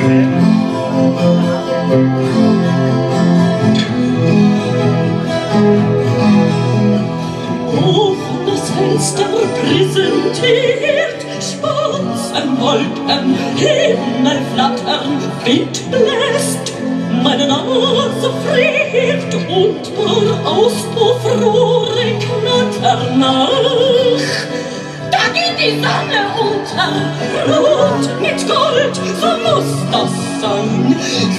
Präsentiert schwarzen Wolken, Himmel flattern, Wind bläst, meine Nase friert und mein Auspuffrohre knattern nach. Da geht die Sonne unter, rot mit Gold, so muss das sein.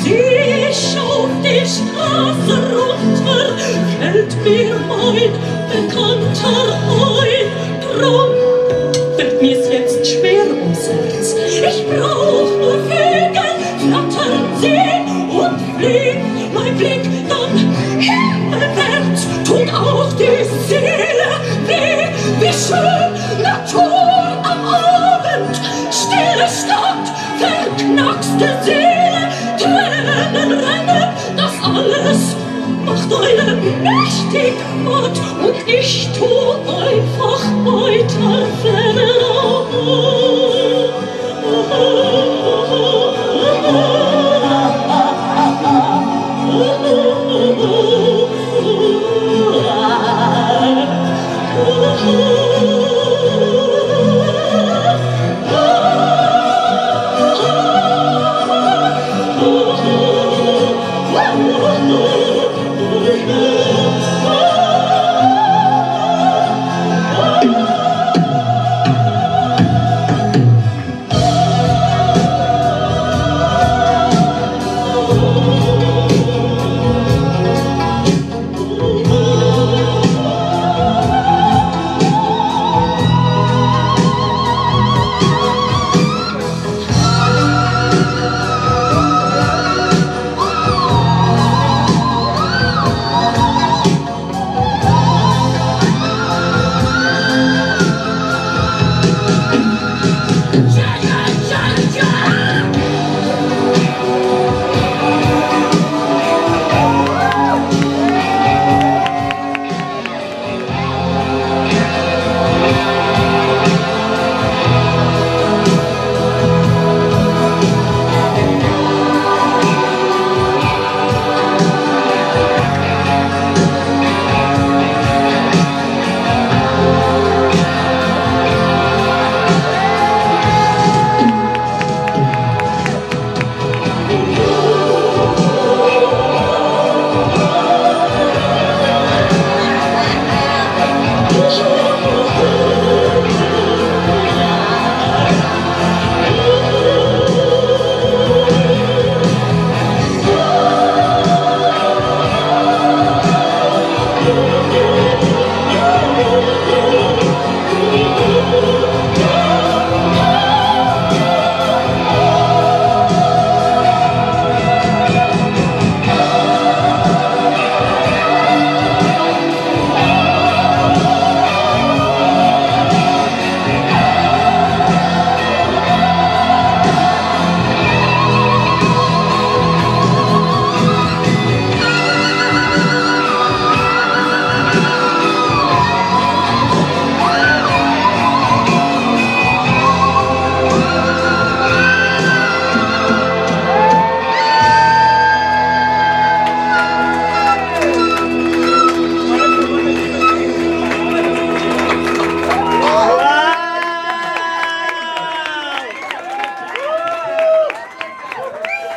Sie schaut die Straße runter, fällt mir mein Bekannter ein. Drum wird mir's jetzt schwer ums Herz. Ich brauch nur Vögel, flattern sehen und fliegen. Mein Blick dann himmelwärts, tut auch die Seele weh. Wie schön Natur am Abend, stille Stadt, verknackste Seele, Tränen rennen, das alles macht einen mächtig matt und ich tu einfach weiter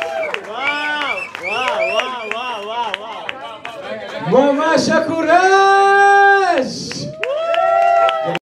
Mama Shakura!